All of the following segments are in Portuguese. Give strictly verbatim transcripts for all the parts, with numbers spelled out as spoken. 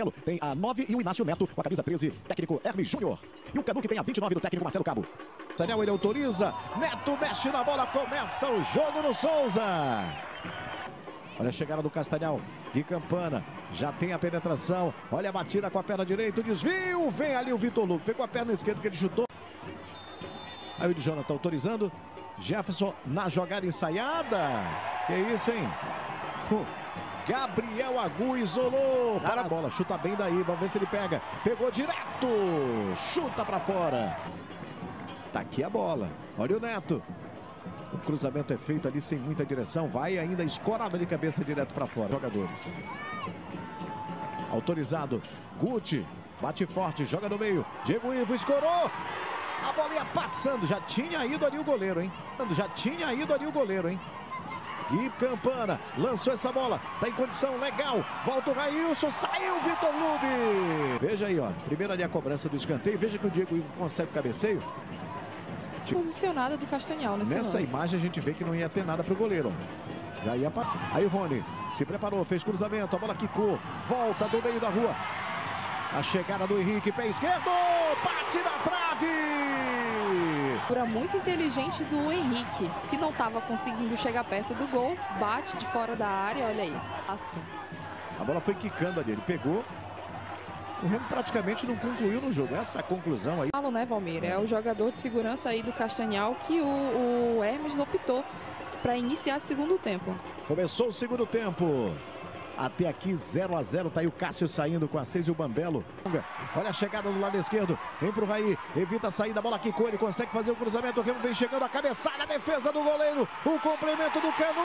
Tem a nove e o Inácio Neto com a camisa treze, técnico Hermes Júnior. E o Canu que tem a vinte e nove do técnico Marcelo Cabo. Daniel, ele autoriza, Neto mexe na bola, começa o jogo no Souza. Olha a chegada do Castanhal, Gui Campana, já tem a penetração, olha a batida com a perna direita, o desvio, vem ali o Vitor Lugo, foi com a perna esquerda que ele chutou. Aí o Jonathan autorizando, Jefferson na jogada ensaiada, que isso, hein? Gabriel Agu isolou para a bola, chuta bem daí, vamos ver se ele pega, pegou direto, chuta para fora. Tá aqui a bola, olha o Neto. O cruzamento é feito ali sem muita direção, vai ainda escorada de cabeça direto para fora. Jogadores. Autorizado, Guti, bate forte, joga no meio, Diego Ivo escorou. A bola ia passando, já tinha ido ali o goleiro, hein? Já tinha ido ali o goleiro, hein? Gui Campana lançou essa bola, tá em condição legal, volta o Railson, saiu o Vitor Lube. Veja aí, ó, primeiro ali a cobrança do escanteio, veja que o Diego Ivo consegue o cabeceio. Posicionada do Castanhal nesse Nessa lance. imagem a gente vê que não ia ter nada pro goleiro. Já ia para. Aí o Rony se preparou, fez cruzamento, a bola quicou, volta do meio da rua. A chegada do Henrique, pé esquerdo, bate na trave. Cura muito inteligente do Henrique, que não estava conseguindo chegar perto do gol, bate de fora da área, olha aí, assim. A bola foi quicando ali, ele pegou. O Remo praticamente não concluiu no jogo. Essa conclusão aí. Falo, né, Valmir? É o jogador de segurança aí do Castanhal que o, o Hermes optou para iniciar o segundo tempo. Começou o segundo tempo. Até aqui zero a zero, tá aí o Cássio saindo com a seis e o Bambelo. Olha a chegada do lado esquerdo, vem pro Raí, evita a saída, a bola quicou, ele consegue fazer o cruzamento, o Remo vem chegando, a cabeçada, a defesa do goleiro, o complemento do Canu,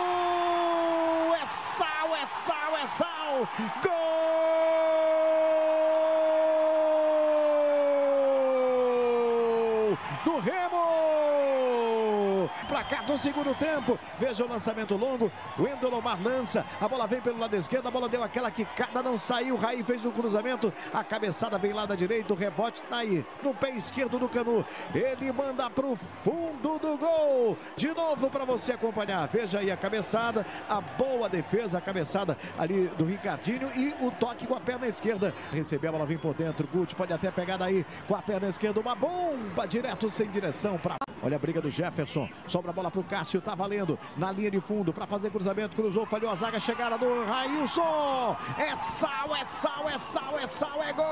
é sal, é sal, é sal, gol do Remo! Placar do segundo tempo, veja o lançamento longo, o Endelomar lança, a bola vem pelo lado esquerdo, a bola deu aquela quicada, não saiu, o Raí fez o cruzamento, a cabeçada vem lá da direita, o rebote tá aí, no pé esquerdo do Canu, ele manda pro fundo do gol, de novo para você acompanhar, veja aí a cabeçada, a boa defesa, a cabeçada ali do Ricardinho e o toque com a perna esquerda, recebeu, a bola vem por dentro, Guti pode até pegar daí, com a perna esquerda, uma bomba direto sem direção para... Olha a briga do Jefferson, sobra a bola pro Cássio, tá valendo, na linha de fundo, para fazer cruzamento, cruzou, falhou a zaga, chegada do Railson, é sal, é sal, é sal, é sal, é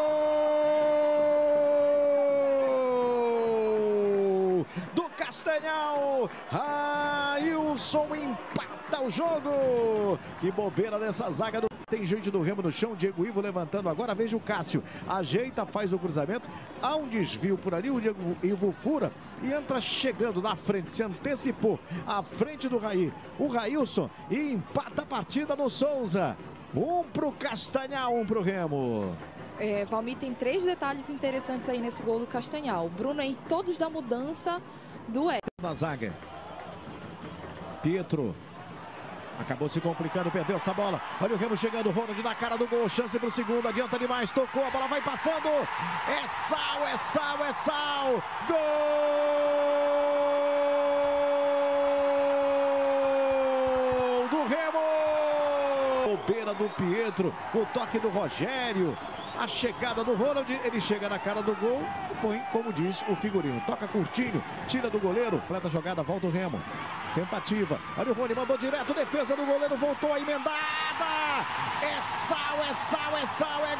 gol do Castanhal, Railson empata o jogo, que bobeira dessa zaga do... Tem gente do Remo no chão, Diego Ivo levantando agora, veja o Cássio, ajeita, faz o cruzamento, há um desvio por ali, o Diego Ivo fura e entra chegando na frente, se antecipou à frente do Raí, o Railson, e empata a partida no Souza, um pro Castanhal, um pro Remo. É, Valmir, tem três detalhes interessantes aí nesse gol do Castanhal, Bruno aí, todos da mudança do Hermes. Na zaga, Pietro. Acabou se complicando, perdeu essa bola. Olha o Remo chegando, Ronald na cara do gol. Chance para o segundo, adianta demais. Tocou, a bola vai passando. É sal, é sal, é sal. Gol do Remo. Bobeira do Pietro, o toque do Rogério. A chegada do Ronald, ele chega na cara do gol e põe, como diz o figurino. Toca curtinho, tira do goleiro, completa a jogada, volta o Remo. Tentativa, olha o Rony, mandou direto, defesa do goleiro, voltou a emendada. É sal, é sal, é sal, é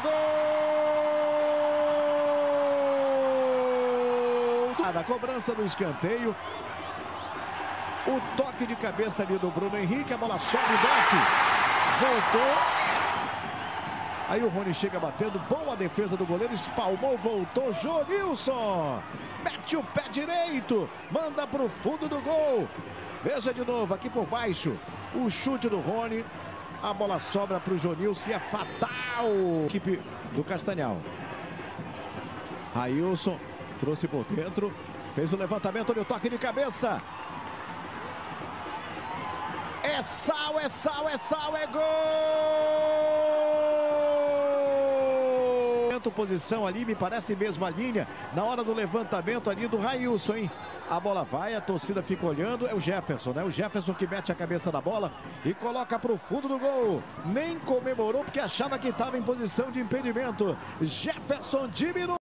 gol. Da cobrança do escanteio. O toque de cabeça ali do Bruno Henrique, a bola sobe e desce. Voltou. Aí o Rony chega batendo, boa defesa do goleiro, espalmou, voltou, Jonilson. Mete o pé direito, manda para o fundo do gol. Veja de novo, aqui por baixo, o chute do Rony, a bola sobra para o Jonilson e é fatal. Equipe do Castanhal. Railson trouxe por dentro, fez o levantamento, olha o toque de cabeça. É sal, é sal, é sal, é gol! Quarta posição ali, me parece mesma linha, na hora do levantamento ali do Railson, hein? A bola vai, a torcida fica olhando, é o Jefferson, né? O Jefferson que mete a cabeça na bola e coloca para o fundo do gol. Nem comemorou porque achava que estava em posição de impedimento. Jefferson diminui.